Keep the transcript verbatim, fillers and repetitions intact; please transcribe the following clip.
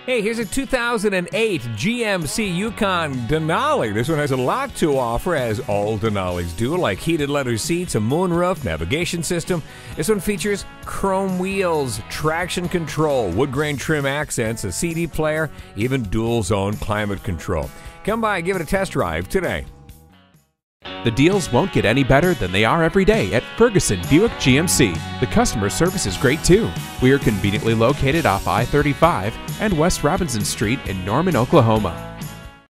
Hey, here's a two thousand eight G M C Yukon Denali. This one has a lot to offer, as all Denalis do, like heated leather seats, a moonroof, navigation system. This one features chrome wheels, traction control, wood grain trim accents, a C D player, even dual zone climate control. Come by and give it a test drive today. The deals won't get any better than they are every day at Ferguson Buick G M C. The customer service is great too. We are conveniently located off I thirty-five and West Robinson Street in Norman, Oklahoma.